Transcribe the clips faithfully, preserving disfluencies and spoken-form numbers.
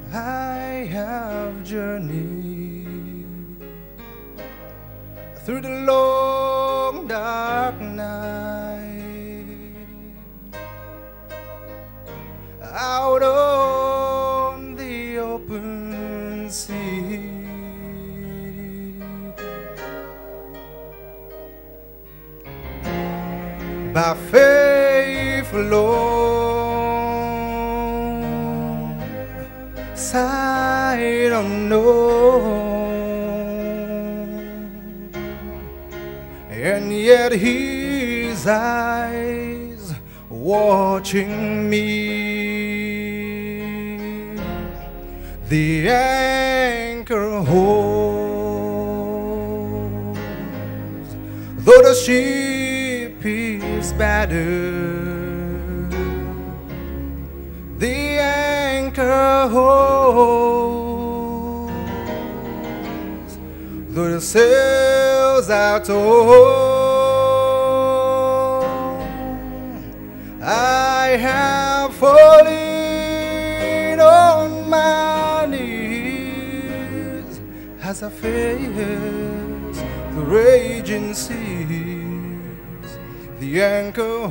I have journeyed through the long dark night, out on the open sea. By faith alone, sight unknown, and yet his eyes watching me. The anchor holds, though the ship is battered. The anchor holds, though the sails are torn. I have fallen on my knees as I face the raging seas. The anchor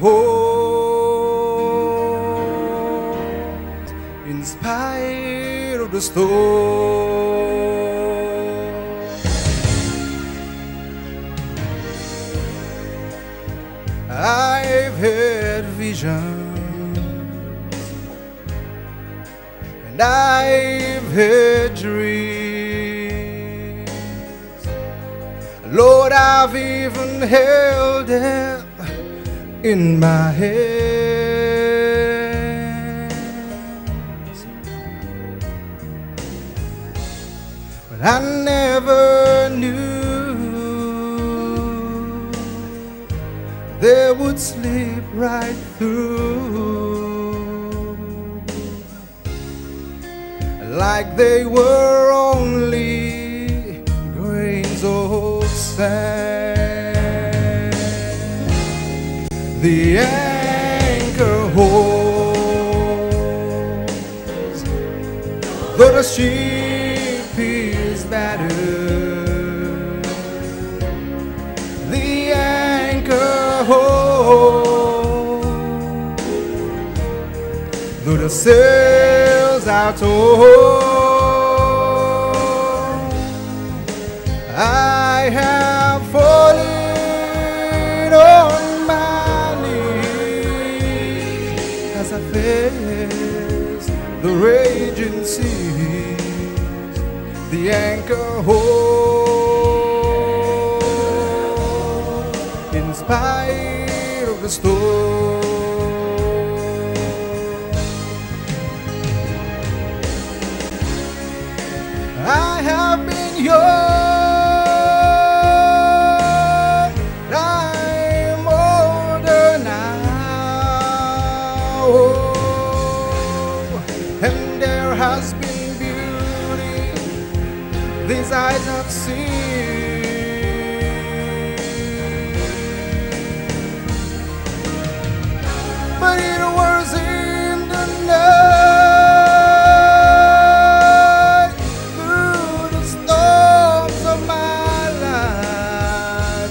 holds in spite of the storm. I've had visions and I've had dreams. Lord, I've even held death in my hands, but I never knew they would slip right through, like they were only grains of sand. The anchor holds, though the ship is battered. The anchor holds, though the sails are torn. I have fallen on my as I face the raging seas. The anchor holds in spite of the storm. I have been yours. And there has been beauty these eyes have seen, but it was in the night, through the storms of my life,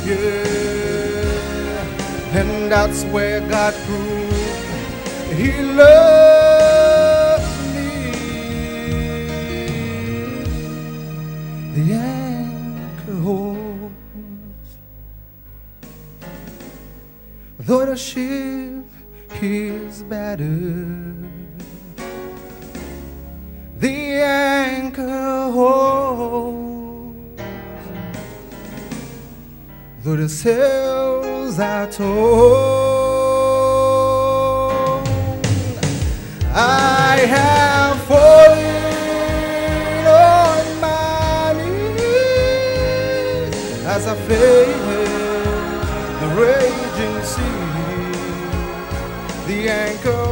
yeah. And that's where God proved He loves me. The anchor holds, though the ship is battered. The anchor holds, though the sails are torn. I have fallen on my knees as I face the raging sea. The anchor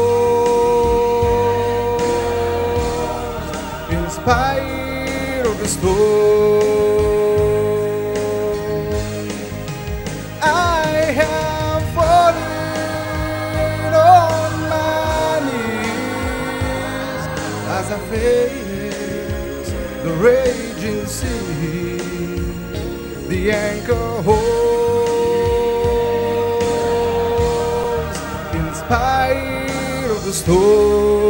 holds in spite of the storm. I have fallen on my knees as I face waves, the raging sea, the anchor holds in spite of the storm.